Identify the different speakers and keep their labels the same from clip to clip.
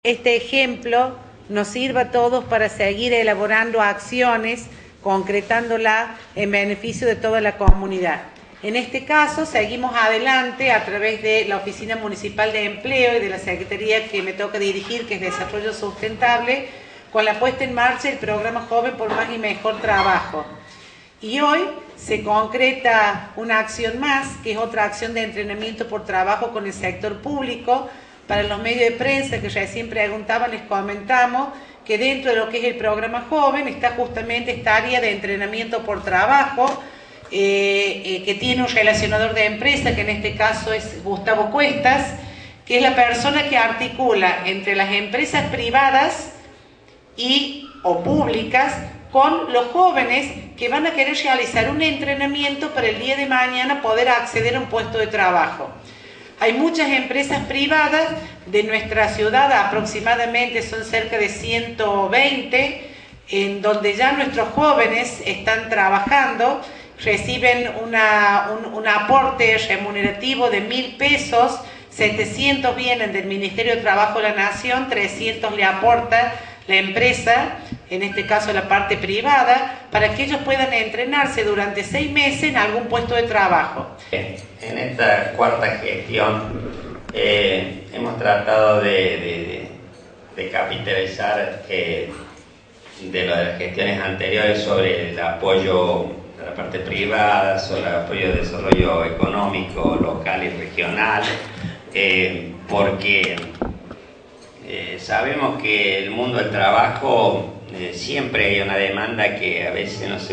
Speaker 1: este ejemplo nos sirva a todos para seguir elaborando acciones, concretándolas en beneficio de toda la comunidad. En este caso, seguimos adelante a través de la Oficina Municipal de Empleo y de la Secretaría que me toca dirigir, que es Desarrollo Sustentable, con la puesta en marcha del programa Joven por Más y Mejor Trabajo. Y hoy se concreta una acción más, que es otra acción de entrenamiento por trabajo con el sector público. Para los medios de prensa que recién preguntaban, les comentamos que dentro de lo que es el programa Joven está justamente esta área de entrenamiento por trabajo, que tiene un relacionador de empresa, que en este caso es Gustavo Cuestas, que es la persona que articula entre las empresas privadas o públicas con los jóvenes que van a querer realizar un entrenamiento para el día de mañana poder acceder a un puesto de trabajo. Hay muchas empresas privadas de nuestra ciudad, aproximadamente son cerca de 120, en donde ya nuestros jóvenes están trabajando, reciben un aporte remunerativo de 1.000 pesos, 700 vienen del Ministerio de Trabajo de la Nación, 300 le aporta la empresa, en este caso la parte privada, para que ellos puedan entrenarse durante 6 meses en algún puesto de trabajo.
Speaker 2: En esta cuarta gestión hemos tratado de capitalizar de las gestiones anteriores sobre el apoyo a la parte privada, sobre el apoyo de desarrollo económico local y regional, porque sabemos que el mundo del trabajo siempre hay una demanda que a veces no se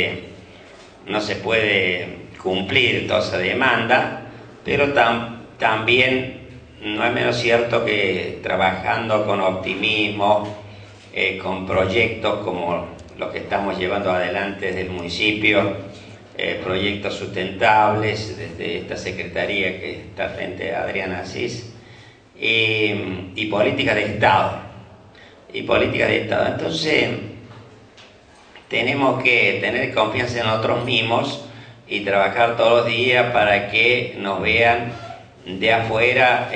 Speaker 2: puede cumplir toda esa demanda, pero también no es menos cierto que trabajando con optimismo, con proyectos como los que estamos llevando adelante desde el municipio, proyectos sustentables desde esta secretaría que está frente a Adriana Asís, y políticas de Estado. Entonces, tenemos que tener confianza en nosotros mismos y trabajar todos los días para que nos vean de afuera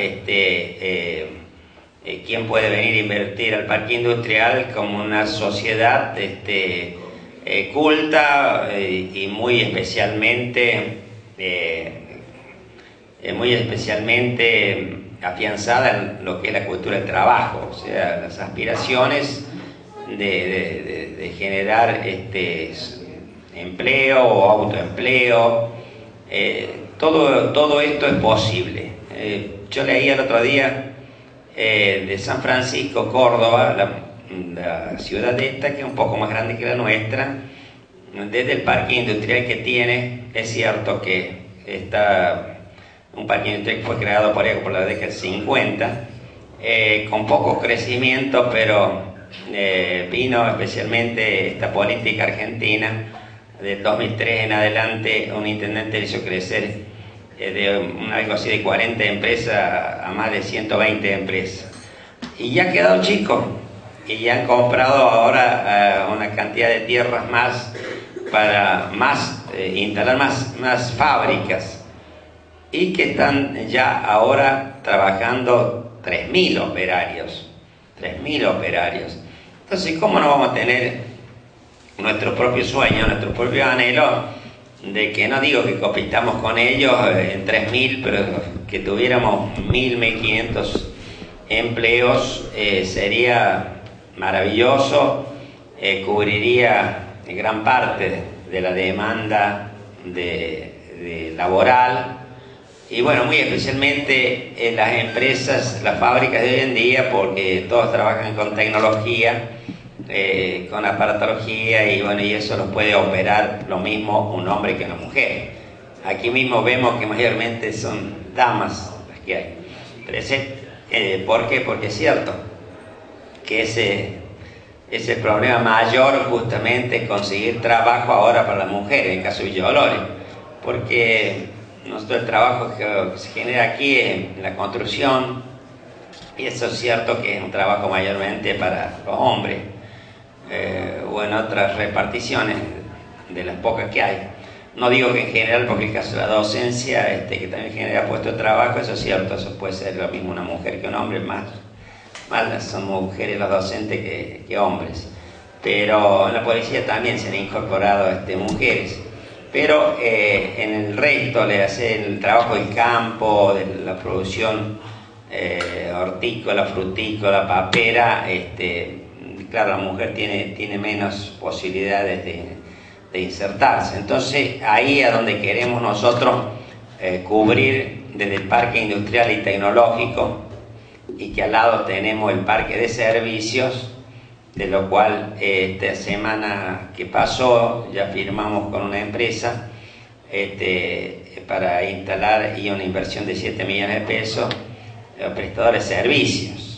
Speaker 2: quién puede venir a invertir al parque industrial como una sociedad culta y muy especialmente afianzada en lo que es la cultura del trabajo, o sea, las aspiraciones de generar empleo o autoempleo, todo esto es posible. Yo leí el otro día de San Francisco, Córdoba, la ciudad esta, que es un poco más grande que la nuestra, desde el parque industrial que tiene, es cierto que está un parque industrial que fue creado por la década del 50, con poco crecimiento, pero vino especialmente esta política argentina. Del 2003 en adelante, un intendente le hizo crecer de algo así de 40 empresas a más de 120 empresas. Y ya ha quedado chico, y ya han comprado ahora una cantidad de tierras más para instalar más fábricas, y que están ya ahora trabajando 3.000 operarios. 3.000 operarios. Entonces, ¿cómo no vamos a tener nuestro propio sueño, nuestro propio anhelo de que, no digo que compitamos con ellos en 3.000, pero que tuviéramos 1.500 empleos? Sería maravilloso, cubriría gran parte de la demanda laboral. Y bueno, muy especialmente en las empresas, las fábricas de hoy en día, porque todos trabajan con tecnología, con aparatología, y bueno, y eso los puede operar lo mismo un hombre que una mujer. Aquí mismo vemos que mayormente son damas las que hay. ¿Por qué? Porque es cierto que ese problema mayor justamente es conseguir trabajo ahora para las mujeres, en el caso de Villa Dolores, porque el trabajo que se genera aquí en la construcción, y eso es cierto que es un trabajo mayormente para los hombres, o en otras reparticiones de las pocas que hay. No digo que en general, porque el caso de la docencia, que también genera puestos de trabajo, eso es cierto, eso puede ser lo mismo una mujer que un hombre, más más son mujeres los docentes que hombres. Pero en la policía también se han incorporado mujeres. Pero en el resto, le hace el trabajo del campo, de la producción hortícola, frutícola, papera, claro, la mujer tiene menos posibilidades de insertarse. Entonces, ahí es donde queremos nosotros cubrir desde el parque industrial y tecnológico, y que al lado tenemos el parque de servicios, de lo cual esta semana que pasó ya firmamos con una empresa para instalar y una inversión de 7 millones de pesos, prestadores de servicios.